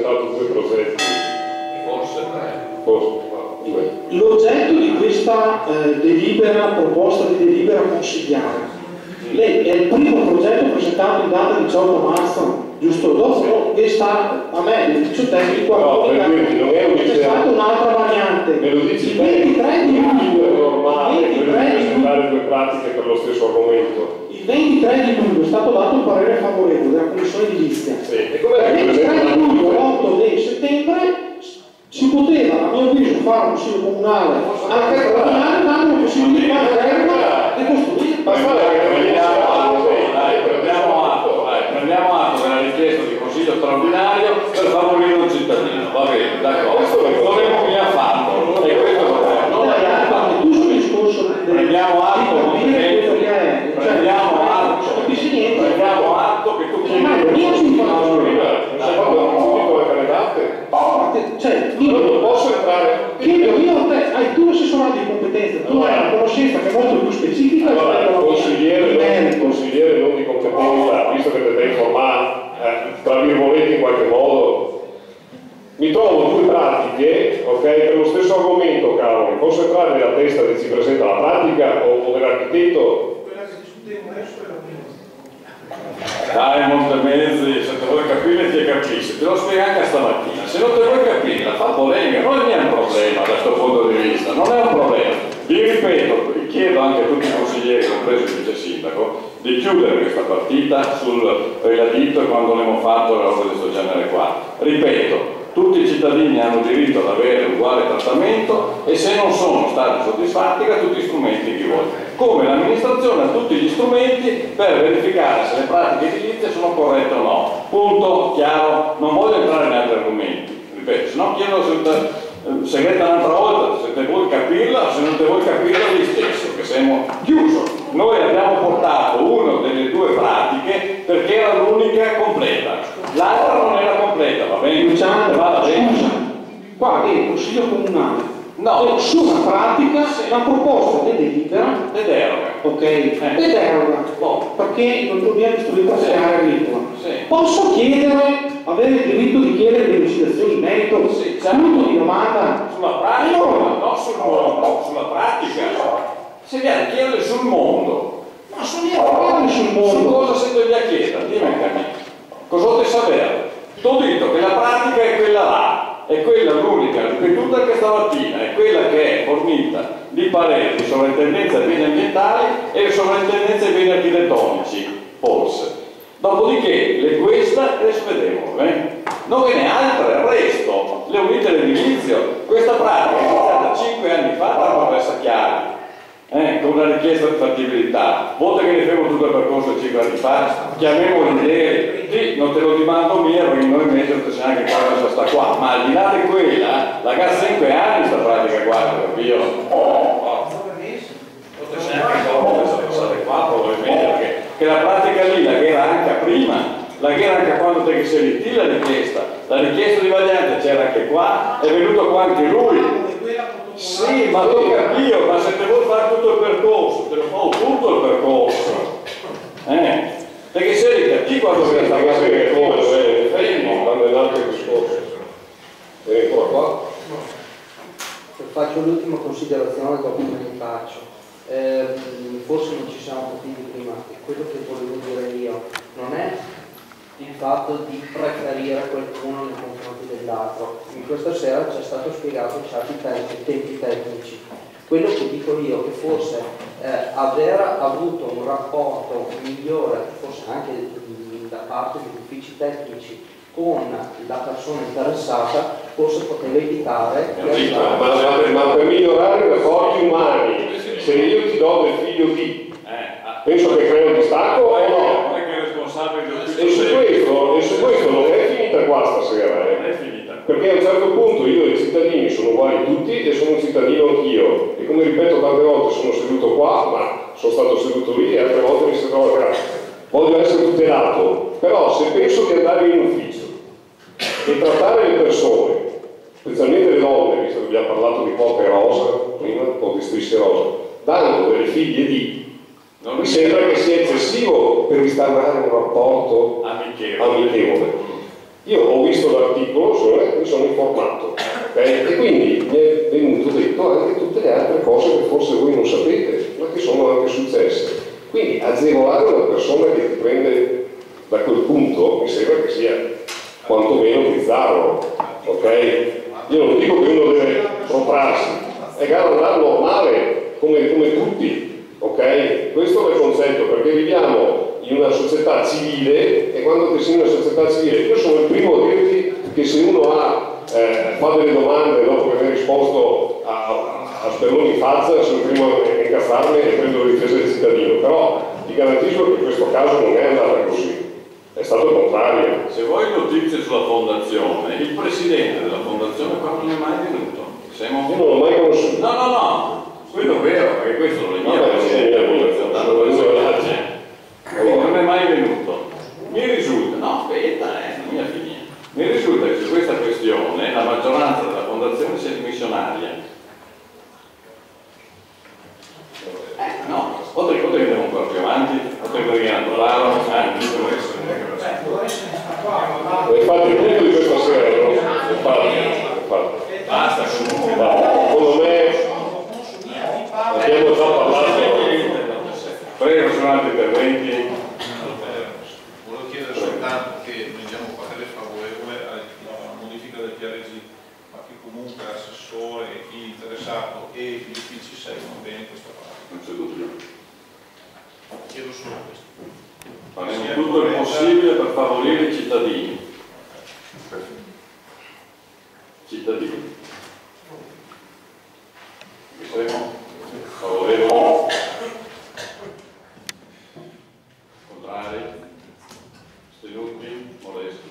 presentato 2 progetti. Forse 2. L'oggetto di questa delibera, proposta di delibera consigliare, lei è il primo progetto presentato in data 18 marzo, giusto? Dopo che sta a me l'ufficio tecnico no, per dirti, non è un c'è stata un'altra variante. Me lo dici Il 23 di luglio, è normale presentare 2 pratiche per lo stesso argomento. il 23 di luglio è stato dato il parere favorevole della Commissione edilizia. Sì. E come Il 23 di luglio, l'8 di settembre si poteva, a mio avviso, fare un consiglio comunale anche straordinario, dando la possibilità di terra e costruire. Prendiamo atto della richiesta di consiglio straordinario per favorire un cittadino, va bene, d'accordo, dovremmo mi ha fatto e questo tu sul discorso prendiamo atto che tu io non posso entrare. Hai tu l'assessorato di competenza, tu hai una conoscenza che è molto più specifica. Allora, consigliere non di competenza, visto che deve informare, tra virgolette in qualche modo, mi trovo 2 pratiche, ok, per lo stesso argomento, cavolo, posso entrare nella testa di chi presenta la pratica o dell'architetto? Quella che discutiamo adesso è la mia. Dai Montemezzi, se te vuoi capire ti capisci, te lo spiego anche stamattina, se non te vuoi capire la fa polemica, non è un problema da questo punto di vista, non è un problema. Vi ripeto, chiedo anche a tutti i consiglieri, compreso il vice sindaco, di chiudere questa partita sul reladito quando abbiamo fatto la roba di questo genere qua. Ripeto, tutti i cittadini hanno diritto ad avere uguale trattamento e se non sono stati soddisfatti da tutti gli strumenti che vuole. Come l'amministrazione ha tutti gli strumenti per verificare se le pratiche edilizie sono corrette o no. Punto, chiaro, non voglio entrare in altri argomenti, ripeto, se no chiedo segreta un'altra volta, se te vuoi capirla o se non te vuoi capirla lì stesso, che siamo chiuso. Noi abbiamo portato una delle 2 pratiche perché era l'unica completa, l'altra non era completa, va bene? Luciano, qua è il consiglio comunale. No, su una pratica, la proposta di delibera e deroga. Ok, e deroga. Perché non dobbiamo istruire queste aree agricola. Posso chiedere, avere il diritto di chiedere delle delucidazioni in merito? Punto di domanda. Sulla pratica, no sul mondo, sulla pratica. Se viene a chiedere sul mondo. Ma sono io sul mondo. Su cosa si deve chiedere? Dimmi anche a me. Cosa vuoi sapere? Ti ho detto che la pratica è quella là. È quella l'unica, ripetuta anche stamattina, è quella che è fornita di pareri di sovrintendenza ai beni ambientali e sovrintendenza ai beni architettonici, forse. Dopodiché, questa le svedevano, non ve ne altre, il resto, le unite all'edilizio, questa pratica è iniziata 5 anni fa da Professa Chiari, con una richiesta di fattibilità. Volta che ne fermo tutto il percorso 5 anni fa, chiamiamoli ieri, sì, non te lo dimando mia perché noi invece non c'è neanche cosa sta qua, ma al di là di quella, la gara 5 anni sta pratica qua, io non c'è neanche cosa passare qua probabilmente, perché che la pratica lì, la gara anche prima, la gara anche quando te che sei lì la richiesta di variante c'era anche qua, è venuto qua anche lui. Sì, ma lo capisco, ma se te vuoi fare tutto il percorso, te lo fa tutto il percorso. Perché sei lì, chi quando viene a fare il percorso? Fermo, quando è nato il discorso. E ancora qua? Faccio l'ultima considerazione, dopo me ne faccio. Forse non ci siamo capiti prima, e quello che volevo dire io non è il fatto di preferire qualcuno nei confronti dell'altro. In questa sera ci è stato spiegato in certi tempi tecnici. Quello che dico io, che forse aver avuto un rapporto migliore, forse anche da parte degli uffici tecnici, con la persona interessata, forse poteva evitare ma per migliorare i rapporti umani, se io ti do del figlio di, penso che crea un distacco o no? E su questo non è finita qua stasera, perché a un certo punto io e i cittadini sono uguali tutti e sono un cittadino anch'io, e come ripeto tante volte sono seduto qua, ma sono stato seduto lì e altre volte mi sedevo a casa. Voglio essere tutelato, però se penso di andare in ufficio e trattare le persone, specialmente le donne, visto che abbiamo parlato di coppe rosa prima, o di strisce rosa, dando delle figlie di, non mi sembra che sia eccessivo per instaurare un rapporto amichevole. Io ho visto l'articolo, quindi mi è venuto detto anche tutte le altre cose che forse voi non sapete, ma che sono anche successe. Quindi agevolare una persona che ti prende da quel punto mi sembra che sia quantomeno bizzarro, ok? Io non dico che uno deve protrarsi, è gara normale come tutti, ok? Questo è il concetto, perché viviamo in una società civile e quando ti sei in una società civile, io sono il primo a dirti che se uno fa delle domande dopo che aver risposto a Speroni in faccia, sono il primo a incazzarmi e prendo la difesa del cittadino, però ti garantisco che in questo caso non è andata così, è stato il contrario. Se vuoi notizie sulla fondazione, il presidente della fondazione qua non è mai venuto. Io non l'ho mai conosciuto. No, quello è vero, perché questo non è mio presidente della fondazione, tanto per non è mai venuto. Mi risulta, no aspetta, non mi finire. Mi risulta che su questa questione la maggioranza della fondazione sia dimissionaria. No, o te che andiamo ancora più avanti, o te che andiamo avanti, infatti il punto di questa sera infatti. Basta comunque. Secondo me abbiamo già parlato. Prego, sono altri interventi. Volevo chiedere soltanto che noi diamo parere favorevole alla modifica del PRG, ma che comunque l'assessore e chi interessato e gli uffici seguono bene questa parte. Non c'è dubbio. Chiedo solo questo. Faremo tutto il possibile per favorire i cittadini. Saremo favorevoli? Contrari? Astenuti? Molesti?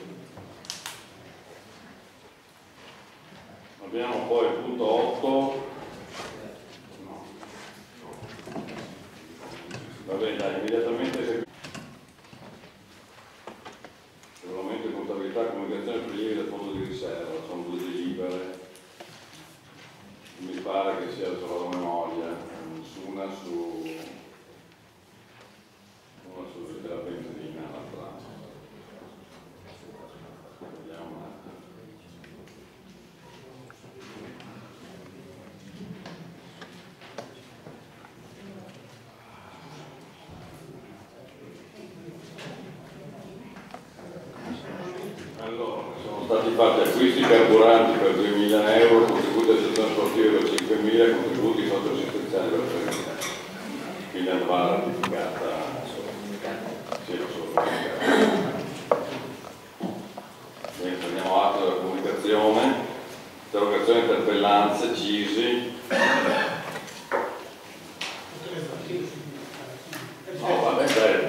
Abbiamo poi il punto 8. No. Va bene, dai, immediatamente eseguiamo. Regolamento di contabilità, comunicazione e prelievi del fondo di riserva, sono due delibere. Mi pare che sia solo la memoria, una della benzina, l'altra. Vediamo un attimo. Allora, sono stati fatti acquisti carburanti per 2.000 euro, contributi a gestione sportiva per 5.000, contributi socioassistenziali per 3.000. Quindi andava ratificata, sì, lo so. Bene, prendiamo atto della comunicazione, interrogazione, interpellanze, CISI. No, vabbè,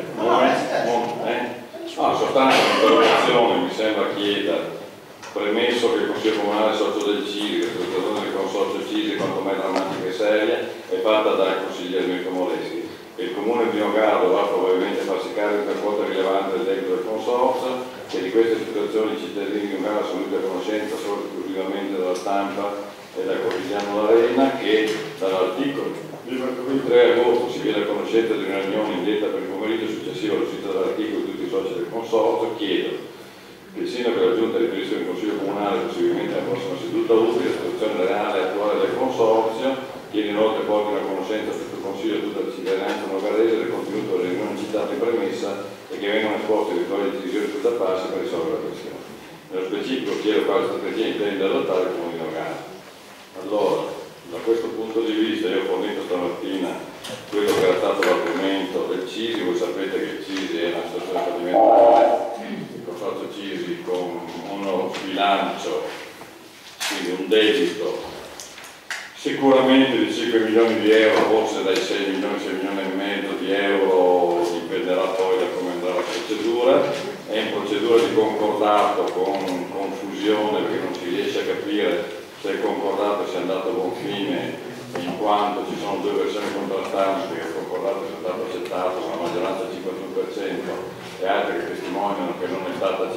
no, in sostanza l'interrogazione mi sembra chieda, premesso che il Consiglio Comunale socio del CISI, che la situazione del consorzio CISI quanto mai drammatica e seria, è fatta dal consigliere Mirko Moleschi. Il Comune di Nogaro dovrà probabilmente farsi carico per quota rilevante del debito del consorzio, e di queste situazioni i cittadini di Nogaro sono venuti a conoscenza solo esclusivamente dalla stampa e dal quotidiano L'Arena, che dall'articolo di mercoledì 3 agosto si viene a conoscenza di una riunione indetta per il pomeriggio successivo all'uscita dell'articolo di tutti i soci del consorzio. Chiedo che il sindaco e la giunta riferiscono il Consiglio Comunale, possibilmente alla prossima seduta utile, la situazione reale e attuale del consorzio. Chiedo inoltre portino a conoscenza a tutto il Consiglio e a tutta la cittadinanza nogarese del contenuto delle riunioni citate in premessa e che vengano esposte eventuali decisioni su da passi per risolvere la questione. Nello specifico chiedo quale strategia intende adottare il Comune di Nogaro. Allora, da questo punto di vista io ho fornito stamattina quello che era stato l'argomento del CISI. Voi sapete che il CISI è una situazione fallimentare, il consorzio CISI con uno sbilancio, quindi un debito sicuramente di 5 milioni di euro, forse dai 6 milioni, 6 milioni e mezzo di euro, dipenderà poi da come andrà la procedura. È in procedura di concordato con confusione, perché non si riesce a capire se il concordato sia andato a buon fine, in quanto ci sono due versioni contrastanti, che il concordato sia stato accettato con la maggioranza del 51% e altre che testimoniano che non è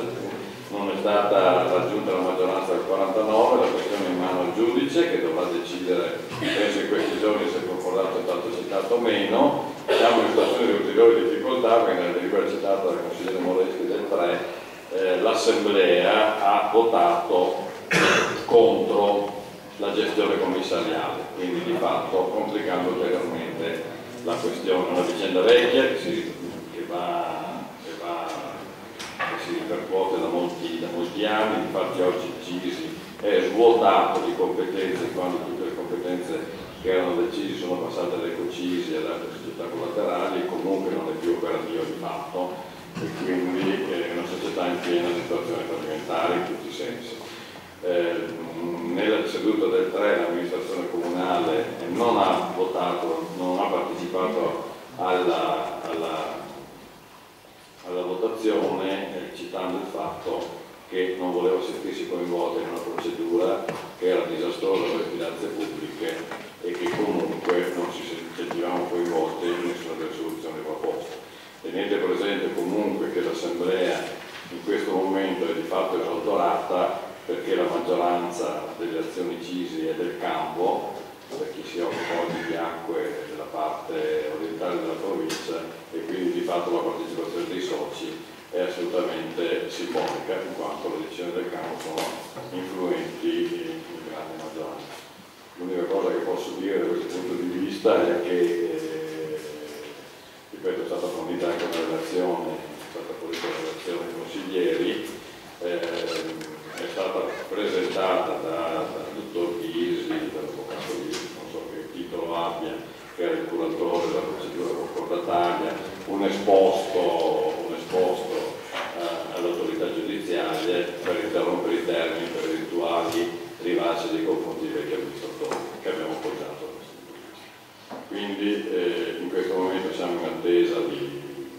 stata raggiunta la maggioranza del 49%. La questione è in mano al giudice, che dovrà decidere, penso in questi giorni, se il concordato è stato accettato o meno. Siamo in situazione di ulteriori difficoltà, perché nella delibera citata dal consigliere Moleschi del 3 l'assemblea ha votato contro la gestione commissariale, quindi di fatto complicando ulteriormente la questione. Una vicenda vecchia che si ripercuote da molti anni, infatti oggi il CISI è svuotato di competenze quando tutte le competenze che erano del CISI sono passate all'Ecocisi e ad altre società collaterali e comunque non è più operativa di fatto e quindi è una società in piena situazione fallimentare in tutti i sensi. Nella seduta del 3 l'amministrazione comunale non ha votato, non ha partecipato alla votazione citando il fatto che non voleva sentirsi coinvolta in una procedura che era disastrosa per le finanze pubbliche e che comunque non ci sentivamo coinvolti in nessuna delle soluzioni proposte. Tenete presente comunque che l'Assemblea in questo momento è di fatto esautorata perché la maggioranza delle azioni CISI è del campo, per chi si occupa oggi di acque della parte orientale della provincia, e quindi di fatto la partecipazione dei soci è assolutamente simbolica, in quanto le decisioni del campo sono influenti in grande maggioranza. L'unica cosa che posso dire da questo punto di vista è che, ripeto, è stata fornita anche una relazione, è stata fornita una relazione ai consiglieri, è stata presentata dal dottor Ghisi, dall'avvocato Ghisi, non so che titolo abbia, che era il curatore della procedura concordataria, un esposto all'autorità giudiziaria per interrompere i termini per eventuali rivassi nei confronti dei vecchi amministratori che abbiamo appoggiato. Quindi in questo momento siamo in attesa di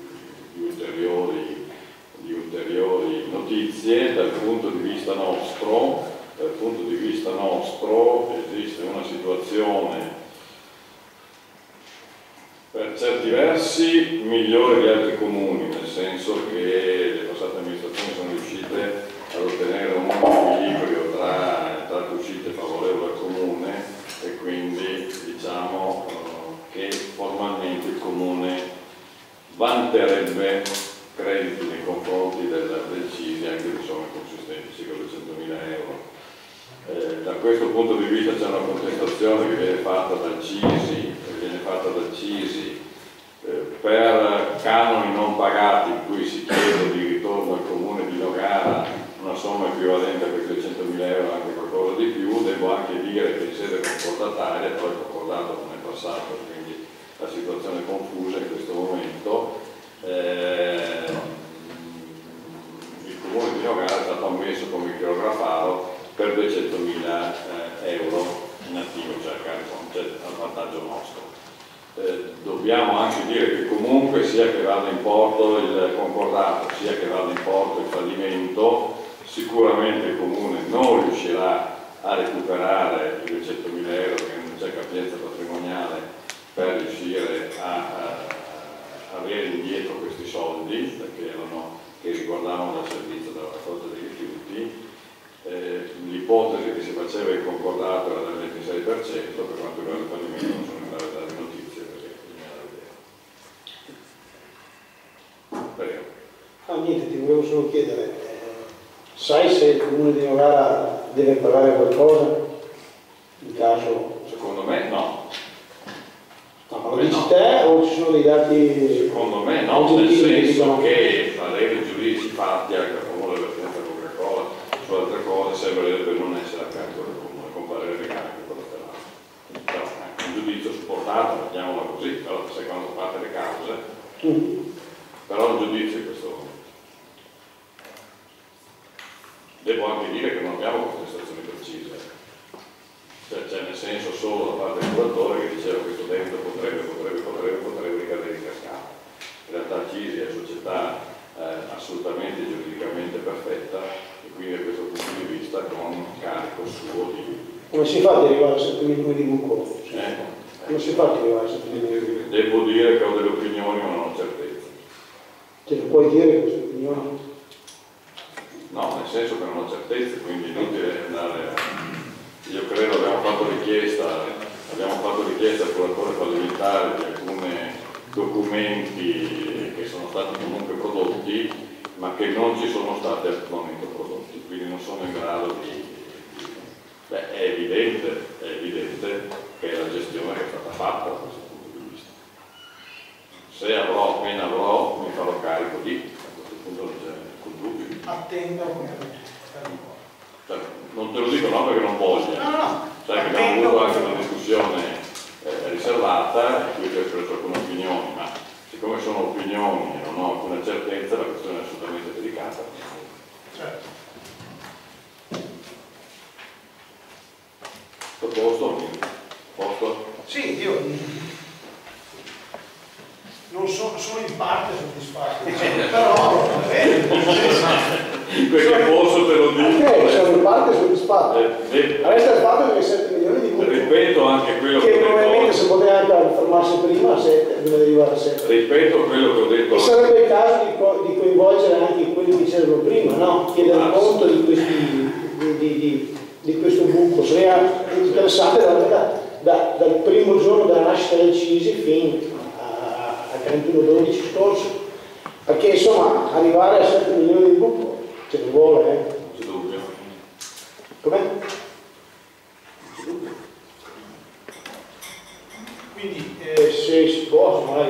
ulteriori notizie. Dal punto di vista nostro esiste una situazione per certi versi migliore di altri comuni, nel senso che le passate amministrazioni sono riuscite ad ottenere un equilibrio tra entrate e uscite favorevole al comune e quindi diciamo che formalmente il comune vanterebbe crediti nei confronti del CISI anche di somme consistenti, circa 200.000 euro. Da questo punto di vista c'è una contestazione che viene fatta dal CISI per canoni non pagati, in cui si chiede di ritorno al comune di Nogara una somma equivalente a quei 200.000 euro, anche qualcosa di più. Devo anche dire che in sede concordataria, poi il concordato non è passato, quindi la situazione è confusa in questo momento. Il comune di Nogara è stato ammesso come chirografaro per 200.000 euro in attivo, cioè a vantaggio nostro. Dobbiamo anche dire che comunque sia che vada in porto il concordato, sia che vada in porto il fallimento, sicuramente il comune non riuscirà a recuperare i 200.000 euro, perché non c'è capienza patrimoniale per riuscire a avere indietro questi soldi, perché che riguardavano il servizio della raccolta dei rifiuti. L'ipotesi che si faceva il concordato era del 26%, per quanto riguarda il fallimento non sono entrate a dare notizie perché non era l'idea. Prego. Niente, ti volevo solo chiedere, sai se il comune di Nogara deve pagare qualcosa? In caso... Secondo me no. No, ma lo dici te o ci sono dei dati? Secondo me no, nel senso che parere giuridici fatti anche a favore dell'azienda Coca-Cola su altre cose sembrerebbe non essere a carico del comune, con parere legale anche collaterale. Però un giudizio supportato, mettiamola così, però sai quando fate le cause, però un giudizio in questo momento. Devo anche dire che non abbiamo contestazioni precise, cioè nel senso solo da parte del curatore che diceva che questo debito potrebbe ricadere in cascata. In realtà CISI è una società assolutamente giuridicamente perfetta e quindi da questo punto di vista con carico suo di... Come si fa ad arrivare a 7 milioni di buco? Come si fa ad arrivare a 7 milioni di buco? Devo dire che ho delle opinioni ma non ho certezza. Te lo puoi dire queste opinioni? No, nel senso che non ho certezza, quindi inutile andare a... Io credo abbiamo fatto richiesta al curatore fallimentare di alcuni documenti che sono stati comunque prodotti, ma che non ci sono stati al momento prodotti, quindi non sono in grado di... Beh, è evidente che è la gestione che è stata fatta da questo punto di vista. Se avrò, appena avrò, mi farò carico di, a questo punto non c'è alcun dubbio. Attendo. Cioè, non te lo dico no perché non voglio. No. Sai che abbiamo avuto anche una discussione riservata e qui ho espresso alcune opinioni, ma siccome sono opinioni e non ho alcuna certezza, la questione è assolutamente delicata. Certo. Posto? Sì, io non sono in parte soddisfatto, però perché posso te lo dico. Ok, sono in parte soddisfatto. Resta il fatto che 7 milioni di buchi. Ripeto anche quello che probabilmente se poteva anche fermarsi prima a 7, deve arrivare a 7. Ripeto quello che ho detto. E sarebbe il caso di coinvolgere anche quelli che c'erano prima, no? Chiedere conto di questo buco. Sarebbe interessante dal primo giorno della nascita del CISI fino al 31/12 scorso, perché insomma arrivare a 7 milioni di buco ce ne vuole, C'è dubbio. Com'è? quindi Se si può, magari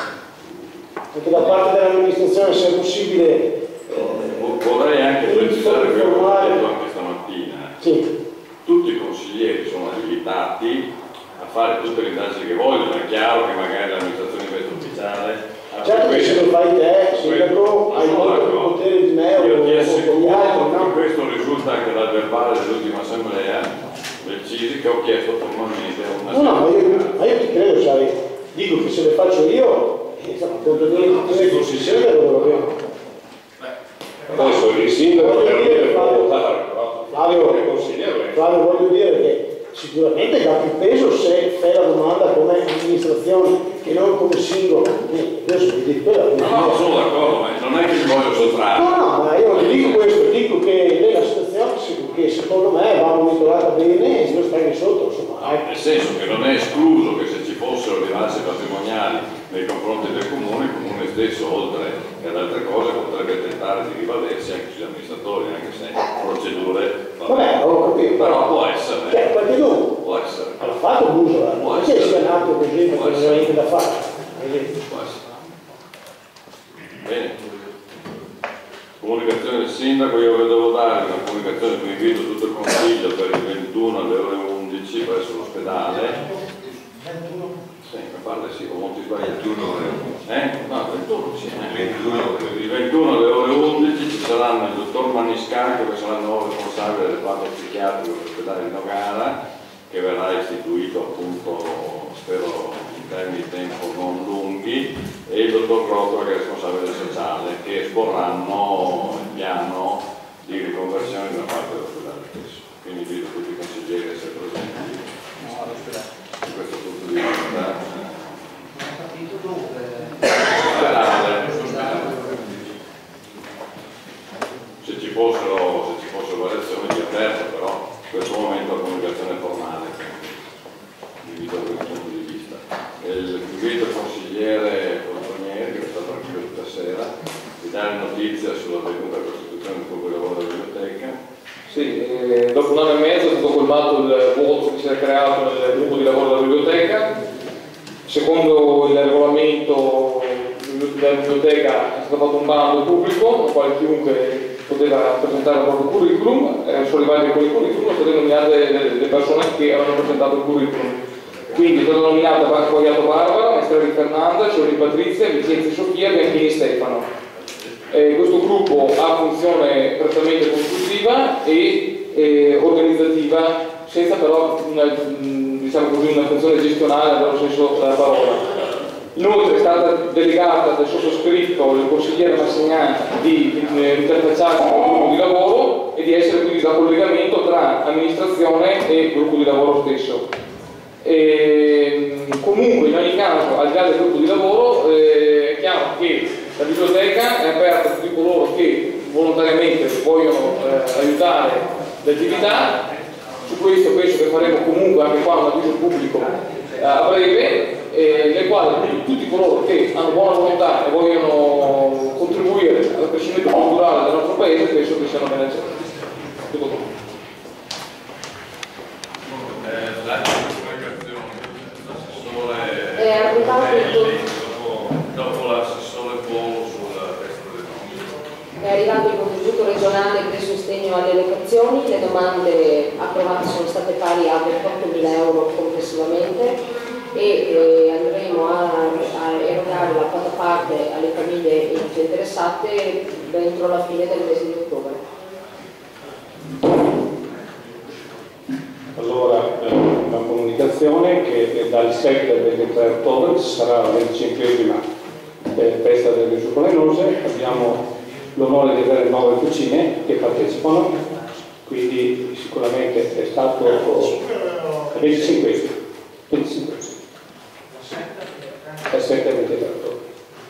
anche da parte dell'amministrazione, se è possibile. Vorrei anche precisare quello che ho detto anche stamattina. Sì. Tutti i consiglieri sono abilitati a fare tutte le indagini che vogliono. È chiaro che magari l'amministrazione invece ufficiale. Certo che se lo fai te, sindaco, hai molto più potere di me o di gli altri, no? questo risulta anche dal verbale dell'ultima assemblea del CISI che ho chiesto formalmente una ma io ti credo, sai, dico che se le faccio io, insomma, contro tutte le consiglieri del lavoro abbiamo. Adesso il sindaco deve votare, Flavio, voglio dire che sicuramente dà più peso se fai la domanda come amministrazione che non come singolo. Adesso mi dico, no, sono d'accordo, ma non è che mi voglio sottrarre. No, ma io non ti dico questo, dico che la situazione che secondo me va monitorata bene e io starei sotto, insomma. Nel senso che non è escluso che se ci fossero rivalse patrimoniali nei confronti del comune, il comune stesso, oltre che ad altre cose, potrebbe tentare di rivalersi anche sugli amministratori, anche se procedure. Vabbè, ho capito. Però può essere. Cioè, qualche tu Può essere. l'ha fatto Busola, non c'è sia nato così perché non aveva niente da fare. Può essere. Bene. Comunicazione del sindaco, io devo dare una comunicazione che invito tutto il consiglio per il 21 alle ore 11 presso l'ospedale. 21? Sì, mi pare sì, o non ti sbaglio. 21 ore 11. No, 21, sì. Il 21 alle ore 11 ci saranno il dottor Maniscalco, che sarà il nuovo responsabile del reparto psichiatrico dell'ospedale di Nogara, che verrà istituito appunto, spero in termini di tempo non lunghi, e il dottor Crotto, che è responsabile del sociale, che esporranno il piano di riconversione di una parte dell'ospedale stesso. Quindi invito tutti i consiglieri a essere presenti da questo punto di vista. Non ho capito dove. Se ci fossero variazioni di avverso, però in questo momento la comunicazione è formale, invito da questo punto di vista. Invito il consigliere Coltonieri, che è stato anche questa sera, di dare notizia sulla venuta costituzione del gruppo di lavoro della biblioteca. Sì, dopo un anno e mezzo è stato colmato il vuoto che si era creato nel gruppo di lavoro della biblioteca. Secondo il regolamento della biblioteca è stato fatto un bando pubblico nel quale chiunque poteva presentare il proprio curriculum, sono arrivati con il curriculum, sono state nominate le persone che avevano presentato il curriculum. Quindi è stata nominata Quagliato Barbara, Maestrelli Fernanda, Cioli Patrizia, Vicenzi Sofia, Bianchini Stefano. Questo gruppo ha funzione prettamente consultiva e organizzativa, senza però diciamo così, una funzione gestionale nel vero senso della parola. Inoltre è stata delegata dal sottoscritto il consigliere Massegnani di interfacciarsi con il gruppo di lavoro e di essere quindi da collegamento tra amministrazione e gruppo di lavoro stesso. Comunque in ogni caso, al di là del gruppo di lavoro, è chiaro che la biblioteca è aperta a tutti coloro che volontariamente vogliono aiutare l'attività. Su questo penso che faremo comunque anche qua un avviso pubblico a breve, nel quale tutti coloro che hanno buona volontà e vogliono contribuire all'accrescimento culturale del nostro paese penso che siano ben accetti. Tutto qua. mozioni, le domande approvate sono state pari a 28.000 euro complessivamente e andremo a erogare la quota parte alle famiglie interessate entro la fine del mese di ottobre. Allora, una comunicazione che dal 7 al 23 ottobre ci sarà la 25esima festa delle Giucolenose. Abbiamo l'onore di avere 9 cucine che partecipano, quindi sicuramente è stato 25 dal 7 al 23 ottobre.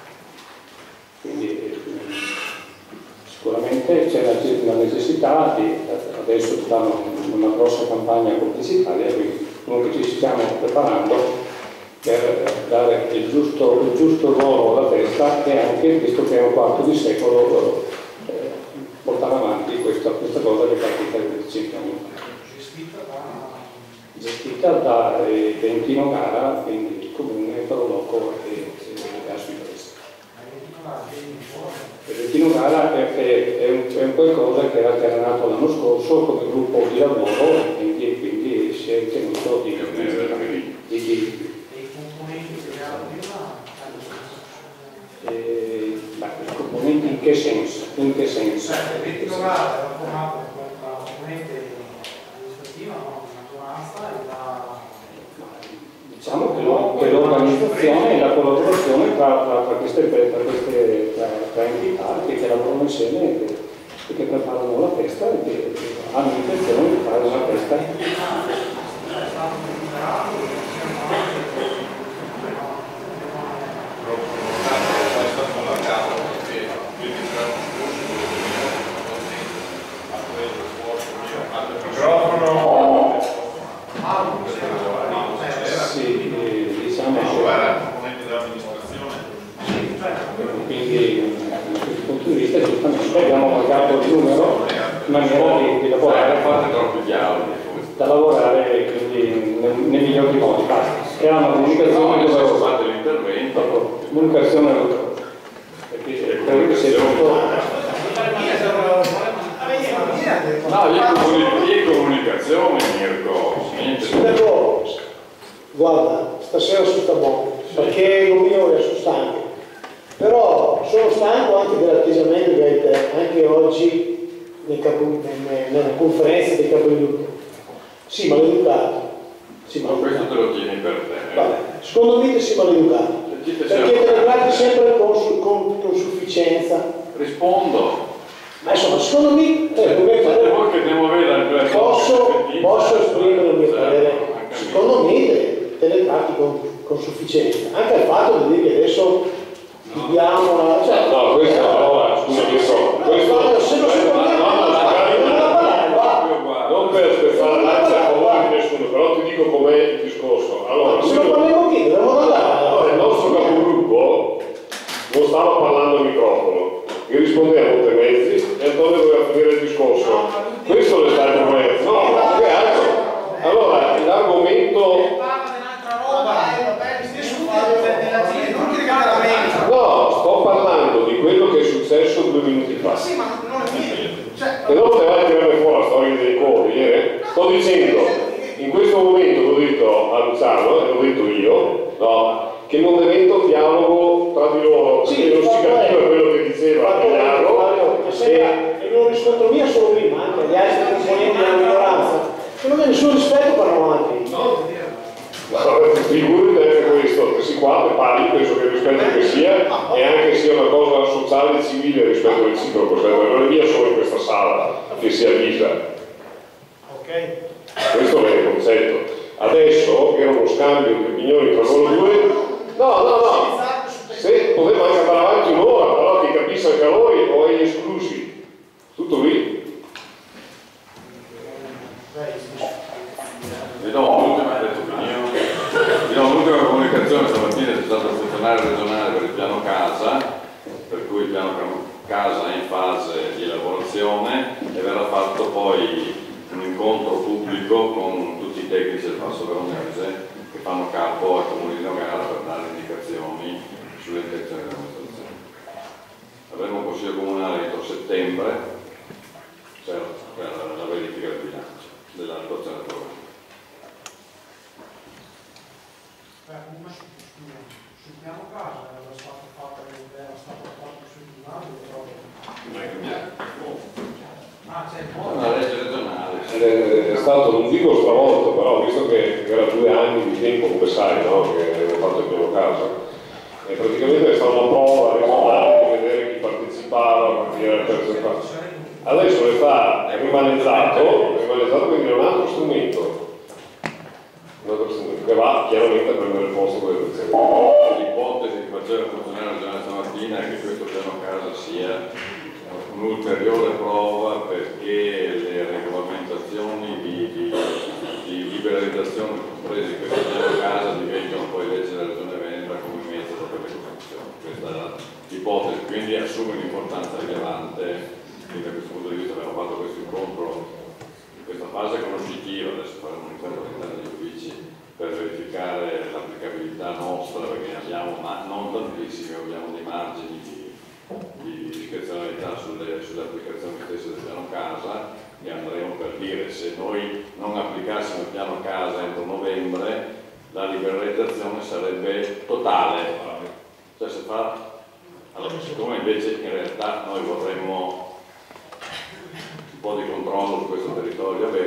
Quindi sicuramente c'è la necessità di, adesso stanno una grossa campagna pubblicitaria, quindi comunque ci stiamo preparando per dare il giusto ruolo alla festa e anche, visto che è un quarto di secolo, portare avanti questa cosa che è partita nel 25 anni. Gestita da Valentino Gara, quindi il comune, Paroloco e Assuipresa. Valentino Gara è un qualcosa che era nato l'anno scorso come gruppo di lavoro e quindi si è ritenuto di i componenti in che senso? In che senso? Valentino Gara era formato con la componente amministrativa, no? Diciamo che l'organizzazione e la collaborazione tra entità che lavorano insieme e che preparano la festa e che hanno l'intenzione di fare una festa. Sì, diciamo quindi da questo punto di vista giustamente abbiamo pagato il numero in maniera di lavorare da lavorare quindi nei migliori modi, basta. Che ha una comunicazione doverosa, comunicazione doverosa, perché credo che sia tutto. No, di comunicazione, Mirko. Però, guarda, stasera sono sta buono, perché il mio è stanco. Però sono stanco anche dell'atteggiamento che hai te, anche oggi nella conferenza dei capigruppo. Sì, maleducato. Sì, ma questo te lo tieni per te. Vabbè, secondo me sei maleducato. Perché te ne tratti sempre con sufficienza. Rispondo. Ma insomma, secondo me posso esprimere il mio parere. Secondo me te ne tratti con sufficienza. Anche il fatto di dire che adesso chiudiamo la. Cioè, no, questa parola, scusa, non per spezzare l'ansia a favore di nessuno, però ti dico com'è il discorso. Allora, se non parliamo qui, dobbiamo andare. Allora, il nostro capogruppo non stava parlando al microfono, io rispondevo a tutti i mezzi e Antonio doveva finire il discorso. Questo è stato il problema. No, che altro? Allora, l'argomento. No, sto parlando di quello che è successo 2 minuti fa. Sì, ma non è vero. E non te vai a tirare fuori la storia dei cori, sto dicendo, in questo momento l'ho detto a Luciano, e l'ho detto io, no, che non diventa dialogo tra di loro, perché non si capiva quello che diceva Milano. E non riscontro mio solo prima, anche gli altri componenti della minoranza. Non c'è nessun rispetto per avanti. Figurati anche questo, questi qua parli, penso che il rispetto che sia e anche sia una cosa sociale e civile rispetto al reciproco, non è mia solo in questa sala che si avvisa. Questo è il concetto. Adesso era uno scambio di opinioni tra loro due. No, se poteva anche andare avanti un'ora, però che capisca anche a voi o agli esclusi. Tutto lì. Vi do un'ultima comunicazione. Stamattina c'è stato il funzionario regionale per il piano casa, per cui il piano casa è in fase di elaborazione e verrà fatto poi un incontro pubblico con tutti i tecnici del Passo Veronese che fanno capo al Comune di Nogara per dare indicazioni sulle intenzioni dell'amministrazione. Avremo un consiglio comunale entro settembre per la dell'attuazione del programma. Sul piano casa era stata fatta l'idea, era stata fatta sul tribunale, Non è cambiato. c'è il Una legge regionale. È stato, non dico stravolto, però visto che era 2 anni di tempo, come sai, no? Che avevo fatto il primo caso, e praticamente è stata una prova regionale di vedere chi partecipava, chi era il terzo caso. Adesso è rimaneggiato, quindi è un altro strumento che va chiaramente a prendere il posto delle persone. L'ipotesi che faceva il funzionario regionale stamattina è che questo piano casa sia un'ulteriore prova perché le regolamentazioni di liberalizzazione comprese di questo piano casa diventano poi legge della Regione Veneto come metodo per le costruzioni. Questa è l'ipotesi, quindi assume un'importanza rilevante. Quindi da questo punto di vista abbiamo fatto questo incontro in questa fase conoscitiva, adesso faremo un incontro all'interno degli uffici per verificare l'applicabilità nostra, perché ne abbiamo, ma non tantissimi, abbiamo dei margini di discrezionalità sulle applicazioni stesse del piano casa, e andremo per dire se noi non applicassimo il piano casa entro novembre la liberalizzazione sarebbe totale, cioè se fa. Allora, siccome invece in realtà noi vorremmo un po' di controllo su questo territorio